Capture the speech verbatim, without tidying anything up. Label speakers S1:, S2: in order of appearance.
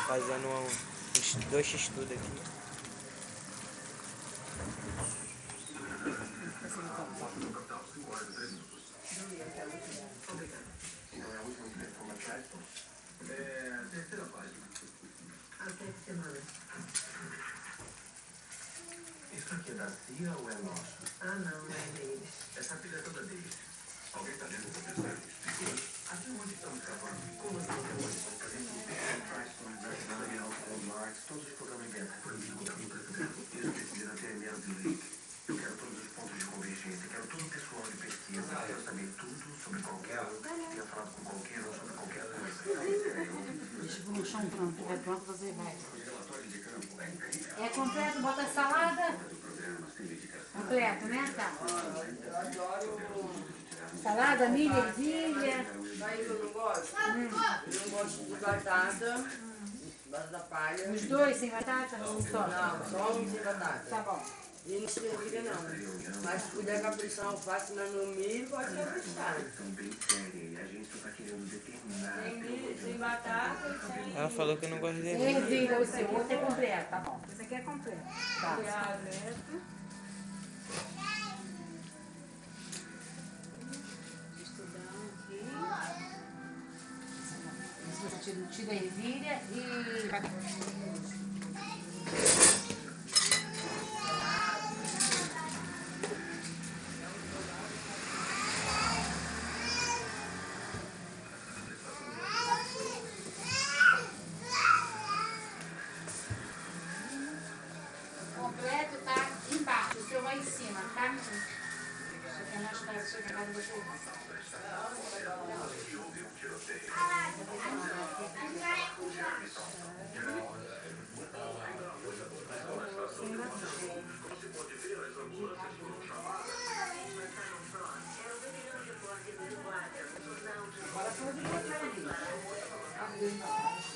S1: fazendo um, uns dois x-tudo aqui.
S2: Então é a última que tem uma crédito? É a terceira página. Até que semana? Isso aqui é da C I A ou é nosso? Ah, não, não é deles. Essa pilha é toda deles. Alguém está lendo essa mensagem? Até onde estamos gravando? Como assim até onde? Por exemplo, Daniel, Marx, todos os programas dentro. Proibido contra o presidente. Isso precisa ter menos de link. Eu quero todos os pontos de convergência. Quero todo o pessoal de pesquisa. Eu quero saber tudo sobre qualquer um. Tenha falado com qualquer um sobre qualquer coisa.
S3: Deixa o chão pronto. É pronto, você vai. É completo, bota salada. Completo, né? Tá. Salada, milho, ervilha.
S4: Sabe que eu não gosto? Hum. Eu não gosto de batata. Batata palha.
S3: Os dois sem batata? Não, só.
S4: Não, só um sem batata.
S3: Tá bom.
S4: E não se ervilha não. Mas se puder caprichar alface no milho, pode caprichar. Sem milho, sem batata, sem...
S1: Ela falou que não gosta de ervilha.
S3: Ervilha, o seu. O outro é completo, tá bom. Esse aqui é completo. Tá. Tira a ervilha e... Completo tá embaixo, o seu vai em cima, tá? Você quer mais tarde, você quer mais você. Agora pode botar ali.